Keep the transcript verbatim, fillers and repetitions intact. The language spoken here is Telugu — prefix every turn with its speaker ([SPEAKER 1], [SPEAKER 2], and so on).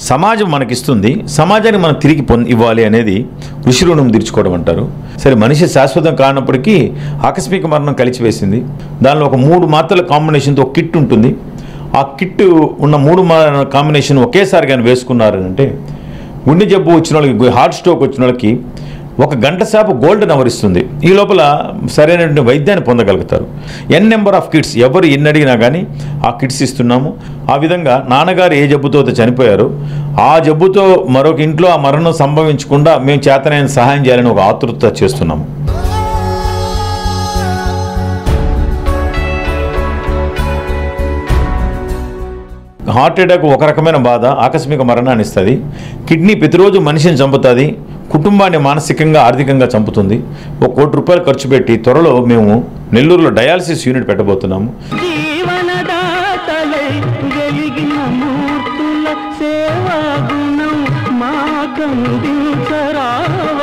[SPEAKER 1] సమాజం మనకిస్తుంది, సమాజానికి మనం తిరిగి పొంది ఇవ్వాలి అనేది ఋషి రుణం తీర్చుకోవడం అంటారు. సరే, మనిషి శాశ్వతం కానప్పటికీ ఆకస్మిక మరణం కలిసివేసింది. దానిలో ఒక మూడు మాత్రల కాంబినేషన్తో ఒక కిట్ ఉంటుంది. ఆ కిట్ ఉన్న మూడు కాంబినేషన్ ఒకేసారి కానీ వేసుకున్నారంటే గుండె జబ్బు వచ్చిన వాళ్ళకి, హార్ట్ స్ట్రోక్ వచ్చిన వాళ్ళకి ఒక గంట సేపు గోల్డెన్ అవర్ ఇస్తుంది. ఈ లోపల సరైనటువంటి వైద్యాన్ని పొందగలుగుతారు. ఎన్ నెంబర్ ఆఫ్ కిట్స్, ఎవరు ఎన్ని అడిగినా కానీ ఆ కిట్స్ ఇస్తున్నాము. ఆ విధంగా నాన్నగారు ఏ జబ్బుతో చనిపోయారో ఆ జబ్బుతో మరొక ఇంట్లో ఆ మరణం సంభవించకుండా మేము చేతనైన సహాయం చేయాలని ఒక ఆతృత చేస్తున్నాము. హార్ట్ అటాక్ ఒక రకమైన బాధ, ఆకస్మిక మరణాన్ని ఇస్తుంది. కిడ్నీ ప్రతిరోజు మనిషిని చంపుతుంది, కుటుంబాన్ని మానసికంగా ఆర్థికంగా చంపుతుంది. ఒక కోటి రూపాయలు ఖర్చు పెట్టి త్వరలో మేము నెల్లూరులో డయాలసిస్ యూనిట్ పెట్టబోతున్నాము.
[SPEAKER 2] సేవా గుణం మా కందించరా